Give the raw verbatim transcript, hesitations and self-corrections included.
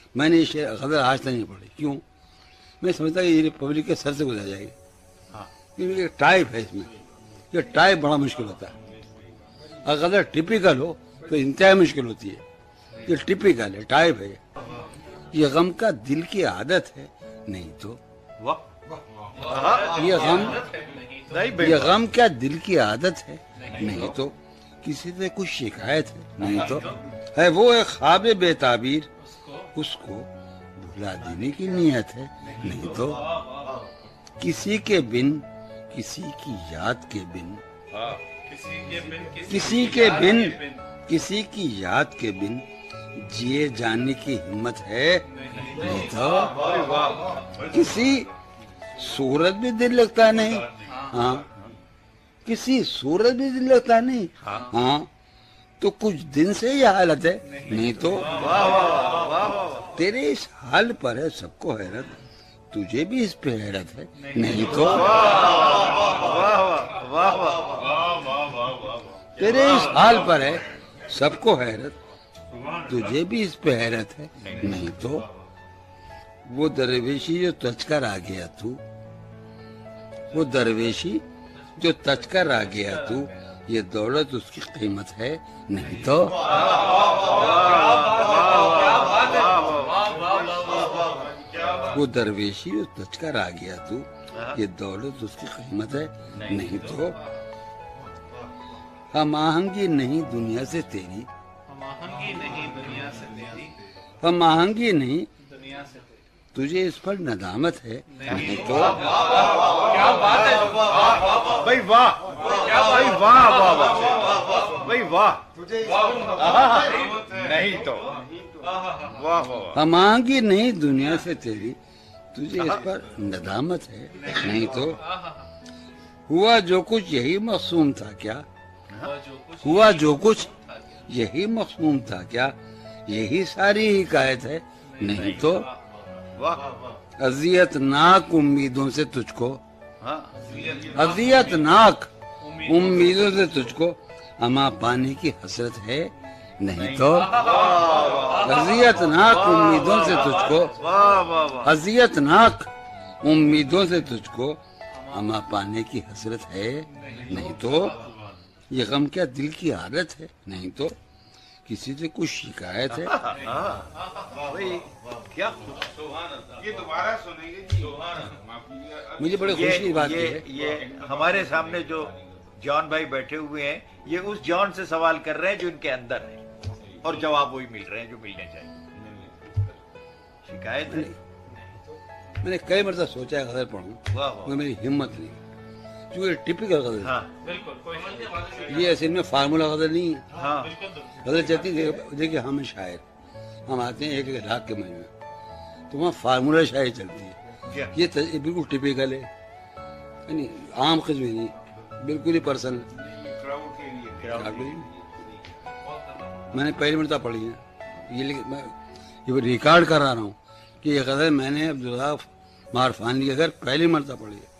میں نے یہ شعر غزل آج تک نہیں پڑھی. کیوں؟ میں سمجھتا کہ یہ پبلک کے سر سے گزر جائے گی. کیونکہ یہ ٹائپ ہے اس میں. یہ ٹائپ بڑا مشکل ہوتا ہے. اگر غزل ٹپیکل ہو تو انتہائی مشکل ہوتی ہے. یہ ٹپیکل ہے، ٹائپ ہے. یہ غم کا دل کی عادت ہے، نہیں تو یہ غم یہ غم کیا دل کی عادت ہے، نہیں تو کسی سے کچھ شکایت ہے، نہیں تو ہے وہ ایک خواب بے تعبیر، اس کو بھلا دینے کی نیت ہے، نہیں تو کسی کے بن کسی کی یاد کے بن کسی کے بن کسی کی یاد کے بن جیے جانے کی ہمت ہے، نہیں تو کسی صورت بھی دل لگتا نہیں. ہاں کسی صورت بھی دل لگتا نہیں. ہاں تو کچھ دن سے یہ حالت ہے، نہیں تو تیرے اس حال پر ہے سب کو حیرت، تجھے بھی اس پہ حیرت ہے، نہیں تو تیرے اس حال پر ہے سب کو حیرت، تجھے بھی اس پہ حیرت ہے، نہیں تو وہ درویشی جو تج کر آ گیا تو وہ درویشی جو تج کر آ گیا تو یہ دولت اس کی قیمت ہے، نہیں تو وہ درویشی جو تج کر آ گیا تو یہ دولت اس کی قیمت ہے، نہیں تو ہم آہنگی نہیں دنیا سے تیری ہم آہنگی نہیں تجھے اس پر ندامت ہے، نہیں تو کیا بات ہے بھائی، واہ بھائی، واہ واہ واہ بھائی، واہ نہیں تو واہ واہ. ہم آہنگی نہیں دنیا سے تیری تجھے اس پر ندامت ہے، نہیں تو ہوا جو کچھ یہی مقصوم تھا کیا ہوا جو کچھ یہی مقصوم تھا کیا یہی ساری حکایت ہے، نہیں تو اذیت ناک امیدوں سے تجھ کو اذیت ناک امیدوں سے تجھ کو اما پانے کی حسرت ہے، نہیں تو اذیت ناک امیدوں سے تجھ کو اذیت ناک امیدوں سے تجھ کو اما پانے کی حسرت ہے، نہیں تو یہ غم کیا دل کی عادت ہے، نہیں تو کسی سے کچھ شکایت ہے. مجھے بڑی خوشی کی بات ہے یہ ہمارے سامنے جو جان بھائی بیٹھے ہوئے ہیں، یہ اس جان سے سوال کر رہے ہیں جو ان کے اندر ہے، اور جواب وہی مل رہے ہیں جو ملنے چاہیے. شکایت ہے. میں نے کئی مرتبہ سوچا ہے غزل پڑھوں مگر میری ہمت نہیں، کیونکہ ٹپیکل غزل ہے. یہ اصل میں فارمولا غزل نہیں ہے. غزل چلتی دیکھیے ہم شاعر ہم آتے ہیں ایک ایک لاکھ کے مجموعے میں، تو وہاں فارمولا شاعری چلتی ہے. یہ بالکل ٹپیکل ہے، یعنی عام قسم نہیں، بالکل ہی پرسنل. میں نے پہلی مرتبہ پڑھی ہے یہ، لیکن میں یہ ریکارڈ کرا رہا ہوں کہ یہ غزل میں نے عبدالغفار عارفانی کے گھر پہلی مرتبہ پڑھی ہے.